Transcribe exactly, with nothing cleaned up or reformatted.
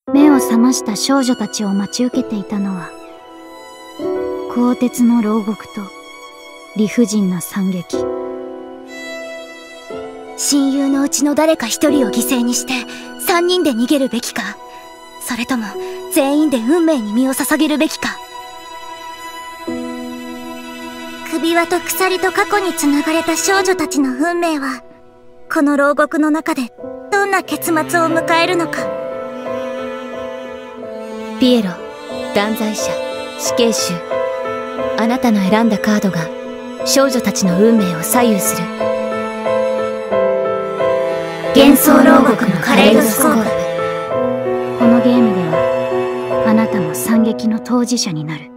目を覚ました少女たちを待ち受けていたのは、鋼鉄の牢獄と理不尽な惨劇。 親友のうちの誰か一人を犠牲にして三人で逃げるべきか、それとも全員で運命に身を捧げるべきか。首輪と鎖と過去につながれた少女たちの運命は、この牢獄の中でどんな結末を迎えるのか。ピエロ、断罪者、死刑囚、あなたの選んだカードが少女たちの運命を左右する。幻想牢獄のカレイドスコープ。 このゲームではあなたも惨劇の当事者になる。